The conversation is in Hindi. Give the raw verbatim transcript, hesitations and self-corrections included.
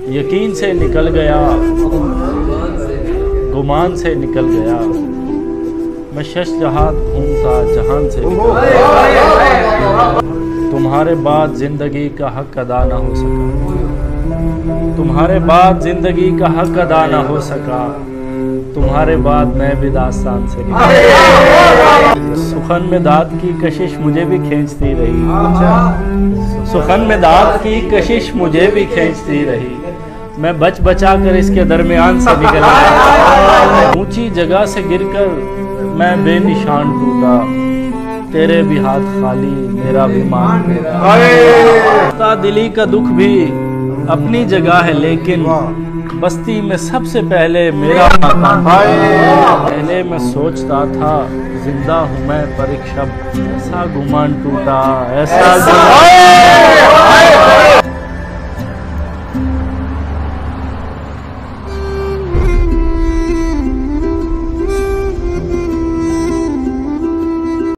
यकीन से निकल गया, गुमान से निकल गया, मैं शश जहाद घूमता जहान से निकल गया। तुम्हारे बाद जिंदगी का हक अदा ना हो सका, तुम्हारे बाद जिंदगी का हक अदा ना हो सका, तुम्हारे बाद मैं भी दास्तान से निकल। सुखन में दाद की कशिश मुझे भी खींचती रही, सुखन में दाद की कशिश मुझे भी खींचती रही, मैं बच बचा कर इसके दरमियान से निकल आया। ऊंची जगह से गिरकर मैं बेनिशान टूटा, तेरे भी हाथ खाली मेरा भी मान टूटा। दिली का दुख भी अपनी जगह है, लेकिन बस्ती में सबसे पहले मेरा मकान। पहले मैं सोचता था जिंदा हूँ मैं, पर एक शब्द ऐसा गुमान टूटा, ऐसा